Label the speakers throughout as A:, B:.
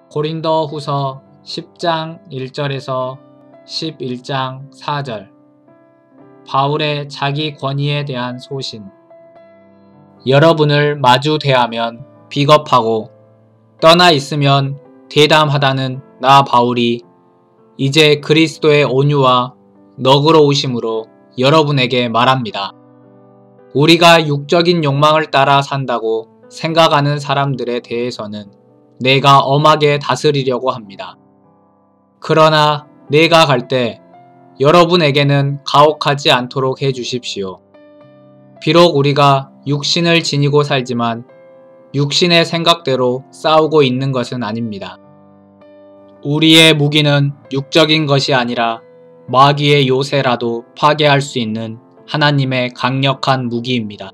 A: 고린도후서 10장 1절에서 11장 4절. 바울의 자기 권위에 대한 소신. 여러분을 마주 대하면 비겁하고 떠나 있으면 대담하다는 나 바울이 이제 그리스도의 온유와 너그러우심으로 여러분에게 말합니다. 우리가 육적인 욕망을 따라 산다고 생각하는 사람들에 대해서는 내가 엄하게 다스리려고 합니다. 그러나 내가 갈 때 여러분에게는 가혹하지 않도록 해주십시오. 비록 우리가 육신을 지니고 살지만 육신의 생각대로 싸우고 있는 것은 아닙니다. 우리의 무기는 육적인 것이 아니라 마귀의 요새라도 파괴할 수 있는 하나님의 강력한 무기입니다.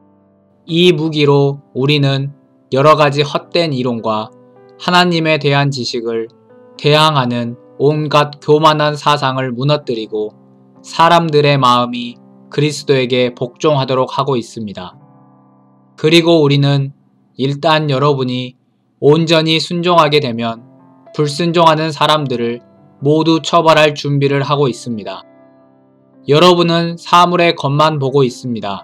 A: 이 무기로 우리는 여러 가지 헛된 이론과 하나님에 대한 지식을 대항하는 온갖 교만한 사상을 무너뜨리고 사람들의 마음이 그리스도에게 복종하도록 하고 있습니다. 그리고 우리는 일단 여러분이 온전히 순종하게 되면 불순종하는 사람들을 모두 처벌할 준비를 하고 있습니다. 여러분은 사물의 겉만 보고 있습니다.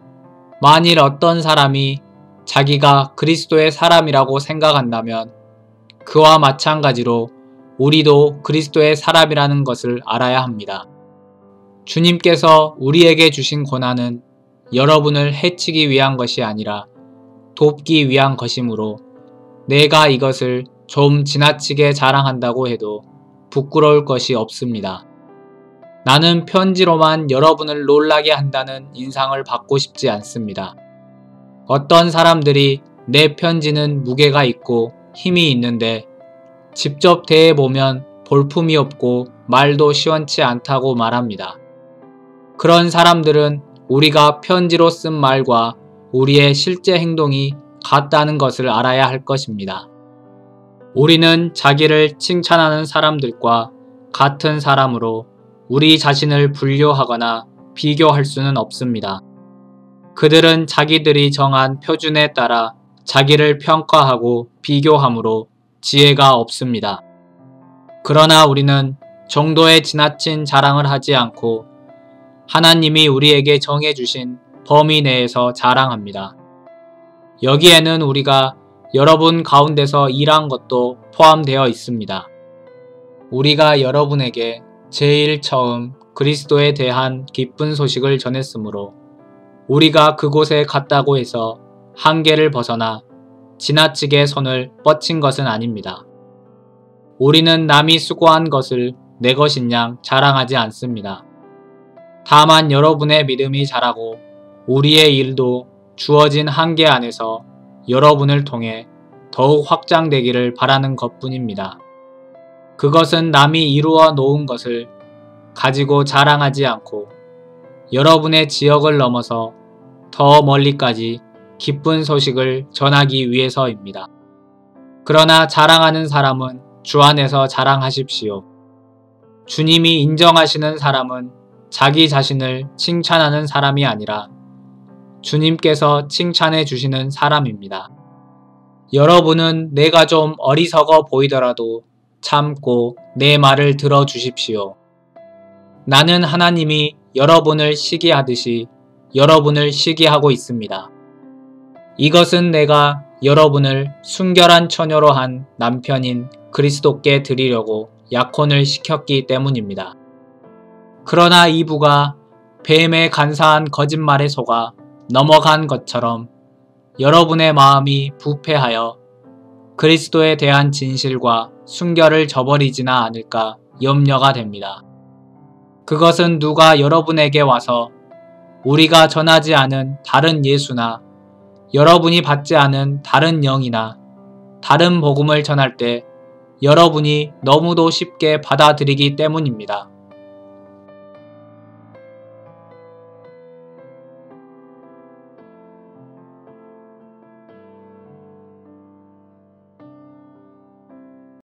A: 만일 어떤 사람이 자기가 그리스도의 사람이라고 생각한다면 그와 마찬가지로 우리도 그리스도의 사람이라는 것을 알아야 합니다. 주님께서 우리에게 주신 고난은 여러분을 해치기 위한 것이 아니라 돕기 위한 것이므로 내가 이것을 좀 지나치게 자랑한다고 해도 부끄러울 것이 없습니다. 나는 편지로만 여러분을 놀라게 한다는 인상을 받고 싶지 않습니다. 어떤 사람들이 내 편지는 무게가 있고 힘이 있는데 직접 대해보면 볼품이 없고 말도 시원치 않다고 말합니다. 그런 사람들은 우리가 편지로 쓴 말과 우리의 실제 행동이 같다는 것을 알아야 할 것입니다. 우리는 자기를 칭찬하는 사람들과 같은 사람으로 우리 자신을 분류하거나 비교할 수는 없습니다. 그들은 자기들이 정한 표준에 따라 자기를 평가하고 비교하므로 지혜가 없습니다. 그러나 우리는 정도의 지나친 자랑을 하지 않고 하나님이 우리에게 정해주신 범위 내에서 자랑합니다. 여기에는 우리가 여러분 가운데서 일한 것도 포함되어 있습니다. 우리가 여러분에게 제일 처음 그리스도에 대한 기쁜 소식을 전했으므로 우리가 그곳에 갔다고 해서 한계를 벗어나 지나치게 손을 뻗친 것은 아닙니다. 우리는 남이 수고한 것을 내 것인 양 자랑하지 않습니다. 다만 여러분의 믿음이 자라고 우리의 일도 주어진 한계 안에서 여러분을 통해 더욱 확장되기를 바라는 것뿐입니다. 그것은 남이 이루어 놓은 것을 가지고 자랑하지 않고 여러분의 지역을 넘어서 더 멀리까지 기쁜 소식을 전하기 위해서입니다. 그러나 자랑하는 사람은 주 안에서 자랑하십시오. 주님이 인정하시는 사람은 자기 자신을 칭찬하는 사람이 아니라 주님께서 칭찬해 주시는 사람입니다. 여러분은 내가 좀 어리석어 보이더라도 참고 내 말을 들어주십시오. 나는 하나님이 여러분을 시기하듯이 여러분을 시기하고 있습니다. 이것은 내가 여러분을 순결한 처녀로 한 남편인 그리스도께 드리려고 약혼을 시켰기 때문입니다. 그러나 이부가 뱀의 간사한 거짓말에 속아 넘어간 것처럼 여러분의 마음이 부패하여 그리스도에 대한 진실과 순결을 저버리지나 않을까 염려가 됩니다. 그것은 누가 여러분에게 와서 우리가 전하지 않은 다른 예수나 여러분이 받지 않은 다른 영이나 다른 복음을 전할 때 여러분이 너무도 쉽게 받아들이기 때문입니다.